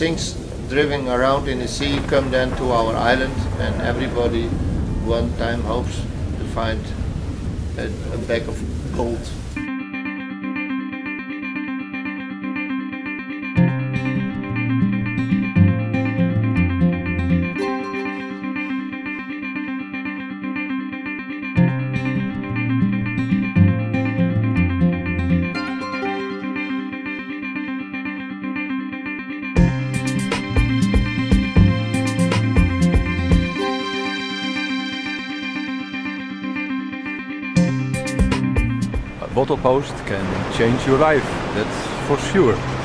things driving around in the sea come then to our island, and everybody one time hopes to find a bag of gold. A bottle post can change your life, that's for sure.